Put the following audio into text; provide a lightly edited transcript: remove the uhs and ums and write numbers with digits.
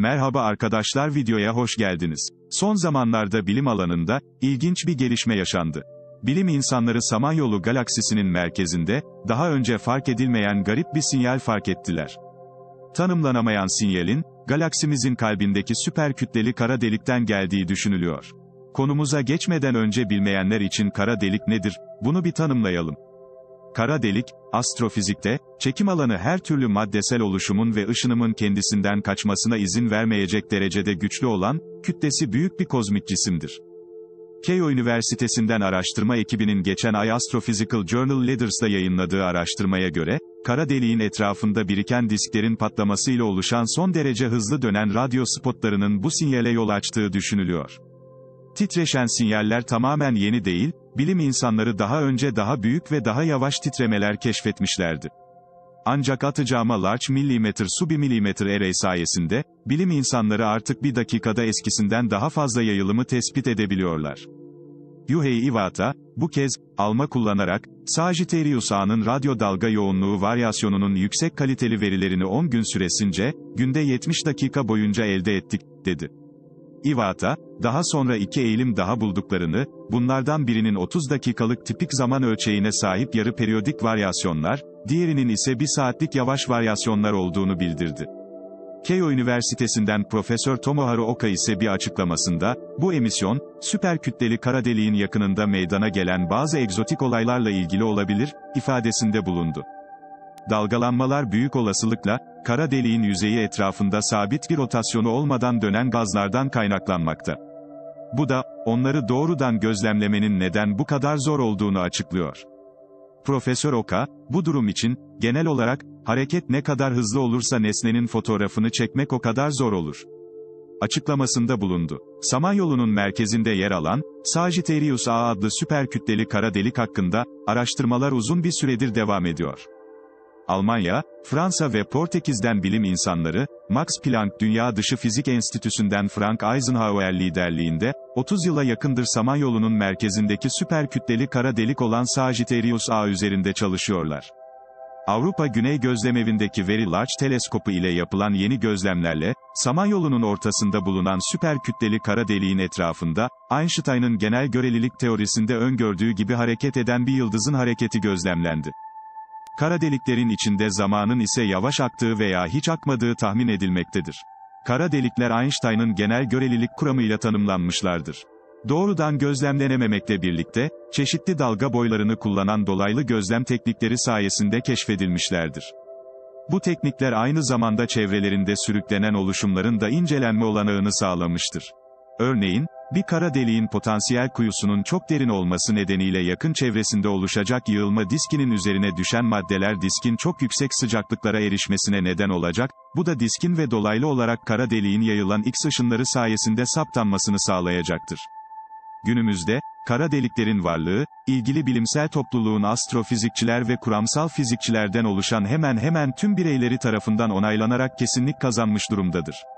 Merhaba arkadaşlar, videoya hoş geldiniz. Son zamanlarda bilim alanında ilginç bir gelişme yaşandı. Bilim insanları Samanyolu galaksisinin merkezinde daha önce fark edilmeyen garip bir sinyal fark ettiler. Tanımlanamayan sinyalin galaksimizin kalbindeki süper kütleli kara delikten geldiği düşünülüyor. Konumuza geçmeden önce bilmeyenler için kara delik nedir? Bunu bir tanımlayalım. Kara delik, astrofizikte, çekim alanı her türlü maddesel oluşumun ve ışınımın kendisinden kaçmasına izin vermeyecek derecede güçlü olan, kütlesi büyük bir kozmik cisimdir. Keio Üniversitesi'nden araştırma ekibinin geçen ay Astrophysical Journal Leaders'da yayınladığı araştırmaya göre, kara deliğin etrafında biriken disklerin patlamasıyla oluşan son derece hızlı dönen radyo spotlarının bu sinyale yol açtığı düşünülüyor. Titreşen sinyaller tamamen yeni değil, bilim insanları daha önce daha büyük ve daha yavaş titremeler keşfetmişlerdi. Ancak atacağıma Large Millimeter Submillimeter Array sayesinde, bilim insanları artık bir dakikada eskisinden daha fazla yayılımı tespit edebiliyorlar. Yuhei Iwata, bu kez, ALMA kullanarak, Sagittarius A'nın radyo dalga yoğunluğu varyasyonunun yüksek kaliteli verilerini 10 gün süresince, günde 70 dakika boyunca elde ettik, dedi. Iwata, daha sonra iki eğilim daha bulduklarını, bunlardan birinin 30 dakikalık tipik zaman ölçeğine sahip yarı periyodik varyasyonlar, diğerinin ise 1 saatlik yavaş varyasyonlar olduğunu bildirdi. Keio Üniversitesi'nden Profesör Tomoharu Oka ise bir açıklamasında, bu emisyon, süper kütleli kara deliğin yakınında meydana gelen bazı egzotik olaylarla ilgili olabilir, ifadesinde bulundu. Dalgalanmalar büyük olasılıkla, kara deliğin yüzeyi etrafında sabit bir rotasyonu olmadan dönen gazlardan kaynaklanmakta. Bu da, onları doğrudan gözlemlemenin neden bu kadar zor olduğunu açıklıyor. Profesör Oka, bu durum için, genel olarak, hareket ne kadar hızlı olursa nesnenin fotoğrafını çekmek o kadar zor olur. Açıklamasında bulundu. Samanyolu'nun merkezinde yer alan, Sagittarius A adlı süper kütleli kara delik hakkında, araştırmalar uzun bir süredir devam ediyor. Almanya, Fransa ve Portekiz'den bilim insanları, Max Planck Dünya Dışı Fizik Enstitüsü'nden Frank Eisenhower liderliğinde, 30 yıla yakındır Samanyolu'nun merkezindeki süper kütleli kara delik olan Sagittarius A üzerinde çalışıyorlar. Avrupa Güney Gözlemevi'ndeki Very Large Teleskopu ile yapılan yeni gözlemlerle, Samanyolu'nun ortasında bulunan süper kütleli kara deliğin etrafında, Einstein'ın genel görelilik teorisinde öngördüğü gibi hareket eden bir yıldızın hareketi gözlemlendi. Kara deliklerin içinde zamanın ise yavaş aktığı veya hiç akmadığı tahmin edilmektedir. Kara delikler Einstein'ın genel görelilik kuramıyla tanımlanmışlardır. Doğrudan gözlemlenememekle birlikte, çeşitli dalga boylarını kullanan dolaylı gözlem teknikleri sayesinde keşfedilmişlerdir. Bu teknikler aynı zamanda çevrelerinde sürüklenen oluşumların da incelenme olanağını sağlamıştır. Örneğin, bir kara deliğin potansiyel kuyusunun çok derin olması nedeniyle yakın çevresinde oluşacak yığılma diskinin üzerine düşen maddeler diskin çok yüksek sıcaklıklara erişmesine neden olacak, bu da diskin ve dolaylı olarak kara deliğin yayılan X ışınları sayesinde saptanmasını sağlayacaktır. Günümüzde, kara deliklerin varlığı, ilgili bilimsel topluluğun astrofizikçiler ve kuramsal fizikçilerden oluşan hemen hemen tüm bireyleri tarafından onaylanarak kesinlik kazanmış durumdadır.